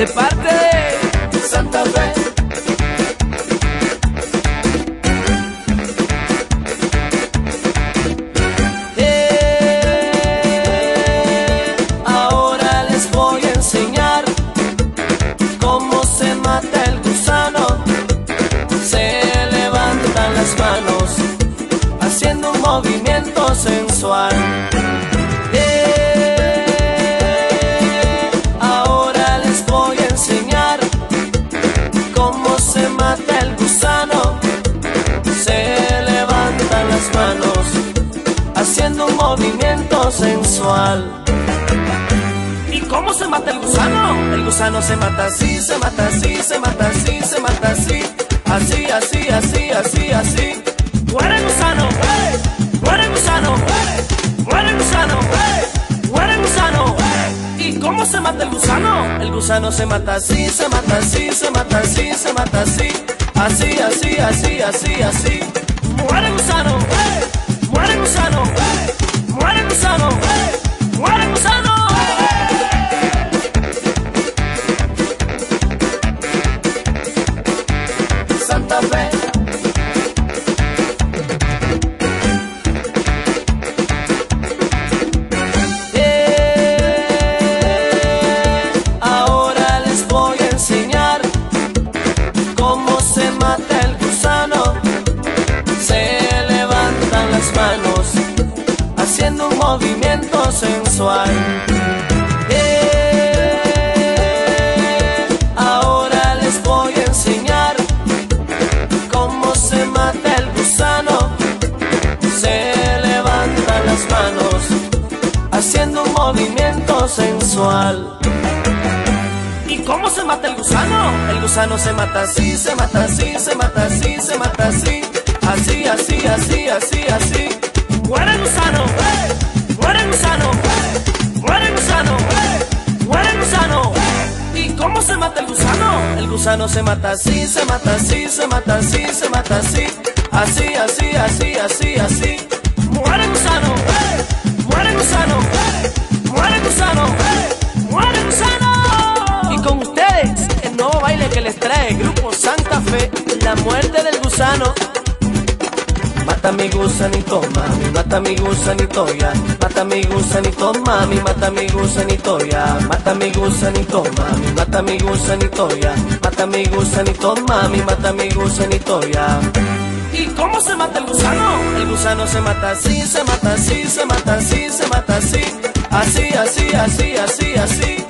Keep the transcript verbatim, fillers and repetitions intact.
de parte de Santa Fe. Eh, ahora les voy a enseñar cómo se mata el gusano. Se levantan las manos haciendo un movimiento sensual. Haciendo un movimiento sensual. ¿Y cómo se mata el gusano? El gusano se mata así, se mata así, se mata así, se mata así. Así, así, así, así, así. ¡Muere gusano! ¡Hey! ¡Muere gusano! ¡Hey! ¡Muere gusano! ¡Hey! ¡Muere gusano! ¿Y cómo se mata el gusano? El gusano se mata así, se mata así, se mata así, se mata así. Así, así, así, así, así. ¡Muere gusano! ¡Hey! ¡Muere gusano! ¡Hey! ¡Muere gusano! ¡Hey! ¡Muere gusano! Santa Fe. Eh, ahora les voy a enseñar cómo se mata el gusano. Se las manos haciendo un movimiento sensual. Eh, ahora les voy a enseñar cómo se mata el gusano. Se levantan las manos haciendo un movimiento sensual. ¿Y cómo se mata el gusano? El gusano se mata así, se mata así, se mata así, se mata así. Así, así, así, así, así. ¡Muere gusano! ¡Hey! ¡Muere gusano! ¡Hey! ¡Muere gusano! ¡Hey! ¡Muere gusano! ¿Y cómo se mata el gusano? El gusano se mata así, se mata así, se mata así, se mata así. Así, así, así, así, así. ¡Muere gusano! ¡Hey! ¡Muere gusano! ¡Hey! ¡Muere gusano! ¡Hey! ¡Muere gusano! Y con ustedes, el nuevo baile que les trae el grupo Santa Fe, la muerte del gusano. Mata mi gusanito, mami, mata mi gusanito ya. Mata mi gusanito, mami, mata mi gusanito ya. Mata mi gusanito, mami, mata mi gusanito ya. Mata mi gusanito, mami, mata mi gusanito ya. ¿Y cómo se mata el gusano? El gusano se mata así, se mata así, se mata así, se mata así. Así, así, así, así, así.